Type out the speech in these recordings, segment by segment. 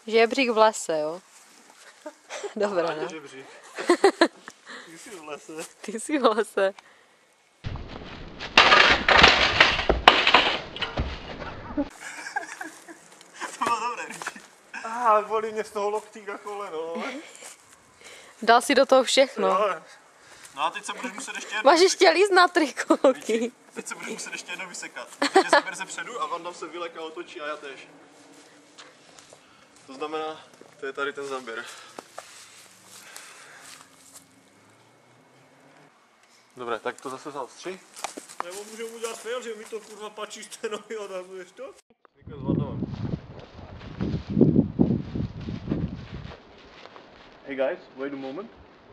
Žebřík v lese, jo? Dobré, ne? Žebřík. Ty jsi v lese. Ty jsi v lese. To bylo dobré, Ricky. Bolí mě z toho loktíka koleno. Dal si do toho všechno. No a teď se budeš muset ještě Máš ještě líst na trikolky. Teď se budeš muset ještě jednou vysekat. Protože zaber ze předu a Vanda se vyleká, otočí a já též. To znamená, to je tady ten záběr. Dobré, tak to zase zaostří. Nebo můžeme udělat fail, že mi to kurva pačí z té nohy, odhazuješ to? Říkám s Vandou. Hey guys, wait a moment.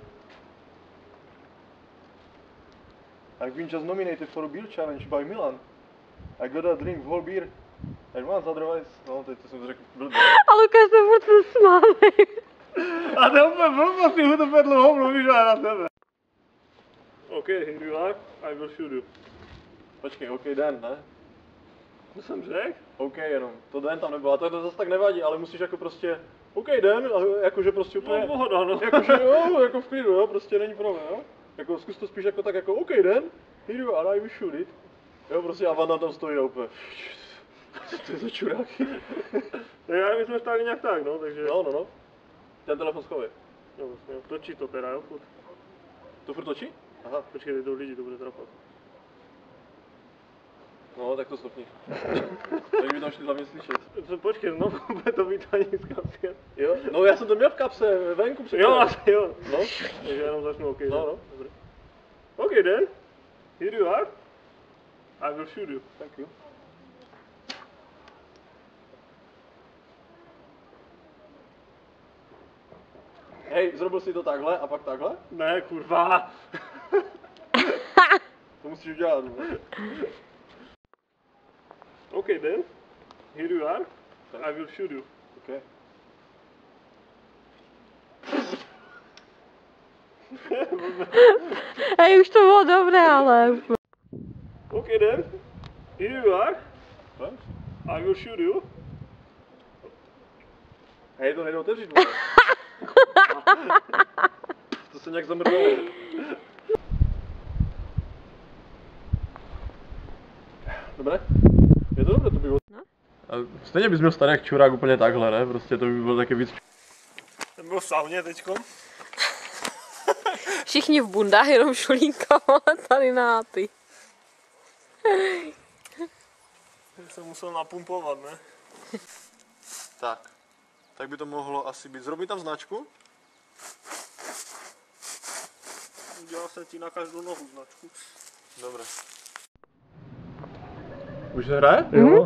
I've been just nominated for a beer challenge by Milan. I gotta drink whole beer at once, otherwise... No, teď to jsem řekl blbě. A Lukáš se furt smávej. A to je úplně blbost, ty to úplně dlouho mluvíš na sebe. OK, here you are, I will shoot you. Počkej, OK, den, ne? To jsem řekl? OK, jenom, to den tam nebylo, a to zase tak nevadí, ale musíš jako prostě... OK, den, jakože prostě úplně... No, pohoda, no. Jakože jo, jako v klidu, jo, prostě není problém, jo. Jako zkus to spíš jako tak, jako OK, den, here you are, I will shoot it. Jo, prostě a Vanda tam stojí a úplně... To je za čurák. Já my jsme stáli nějak tak, no, takže... No. Ten telefon schovej. No, vlastně, točí to teda, jo, furt. To furt točí? Aha, počkej, jdou lidi, to bude trapat. No, tak to stopni. Tak by tam šli hlavně slyšet. Počkej, znovu bude to vítání z kapsy. Jo? No já jsem to měl v kapse, venku před. Jo, asi jo. No, takže jenom začnu OK. No. Dobré. OK, then. Here you are. I will shoot you. Thank you. Hej, zrobil jsi to takhle a pak takhle? Ne, kurva. To musíš udělat, ne? OK, then. Here you are. I will shoot you. OK. Hej, už to bylo dobré, ale... OK, then. Here you are. I will shoot you. Hej, to nejde otevřít, vole. To se nějak zamrdalo. Dobré? Je to dobré, to bylo. No? A stejně bys měl starý jak čurák úplně takhle, ne? Prostě to by bylo taky víc. Jsem byl v sauně teďkom. Všichni v bundách, jenom Šulínka, ale tady na ty. Jsem musel napumpovat, ne? Tak by to mohlo asi být. Zrobí tam značku. Udělal jsem ti na každou nohu značku. Dobré. Už se hraje? Jo.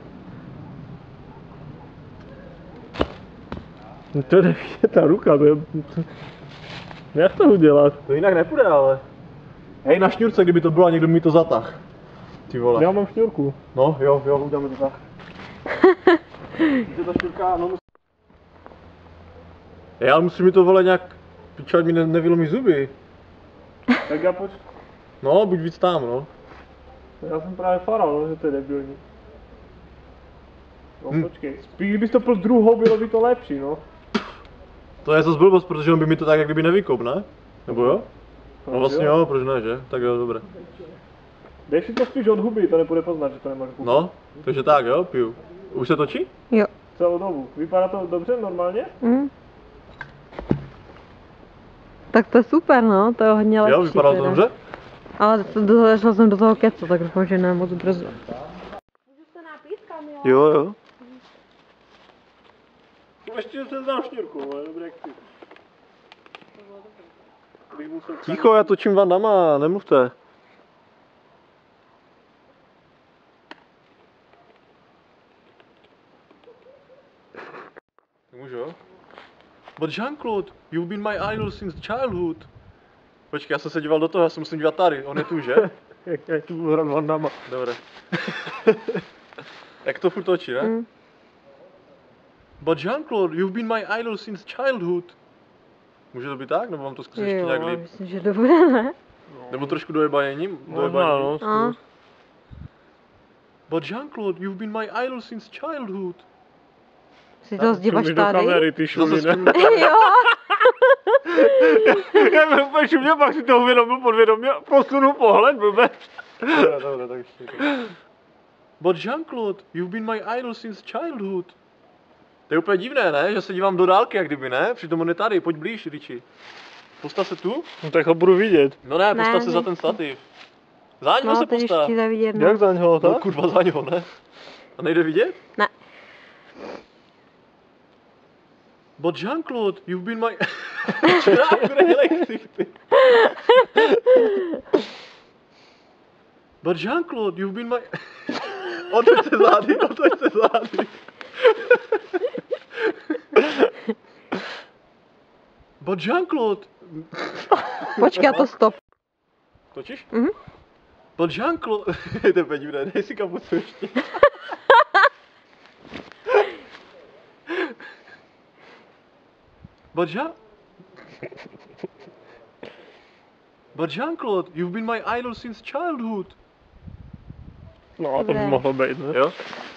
To je ta ruka, to je... Jak to udělat? To jinak nepůjde, ale... Hej, na šňůrce, kdyby to bylo, někdo mi to zatah. Ty vole. Já mám šňůrku. No, jo, uděláme to tak. Kde ta šňůrka, no musí... Já musím mi to, vole, nějak... Pičo, ať mi nevylomí zuby. Tak já pojď. No, buď víc tam, no. Já jsem právě faral, no, že to je debilní. No počkej, spíš bys to pil druhou, bylo by to lepší, no. To je zase blbost, protože on by mi to tak jak kdyby nevykop, ne? Nebo jo? No vlastně jo, proč ne, že? Tak jo, dobré. Dej si to spíš od huby, to nepůjde poznat, že to nemáš hubu. No, takže tak jo, piju. Už se točí? Jo. Celou dobu. Vypadá to dobře, normálně? Tak to je super, no, to je hodně lepší. Jo, vypadá to dobře? Ale zašla jsem do toho kecu, tak doufám, že ne moc brzo. Můžu se napít, Kamila? Jo. Ještě jsem znal šňůrku, ale dobré jak ty. Ticho, já točím Vandama, nemluvte. Můžu, jo? But Jean-Claude, you've been my idol since childhood. Počkej, já jsem se díval do toho, já se musím dívat tady, on je tu, že? Já tu budu hrát Vandama. Dobré. Jak to furt točí, ne? But Jean-Claude, you've been my idol since childhood. Může to být tak? Nebo mám to zkusit ještě nějak líp? Myslím, že to bude, ne? No. Nebo trošku dojebaněním? No, But Jean-Claude, you've been my idol since childhood. Si to zdivaš Čumíš do tady? kamery, ty šumy, ne? Jo. Já jsem úplně šumě, pak si to uvědomil podvědomě, posunu pohled, blbec. Dobré, tak ještě. But Jean-Claude, you've been my idol since childhood. To je úplně divné, ne? Že se dívám do dálky, jak kdyby, ne? Přitom on je tady, pojď blíž, Richie. Postav se tu? No tak ho budu vidět. No ne, postav se za nechci. ten stativ. Za něho No, se teď postav. ještě vidět, no. Jak za něho, No tak? kurva, za něho, ne? A nejde vidět? Ne. But Jean-Claude, you've been my... Čeráku, nedělej ksichty. But Jean-Claude, you've been my... Otoč se zády, otoč se zády. But Jean-Claude... Počkej, to stop. Točíš? Mhm. But Jean-Claude... Je to úplně divné, dej si kapucu ještě. But Jean... But Jean-Claude, you've been my idol since childhood. No, to by Dobré. mohlo být, ne? Jo?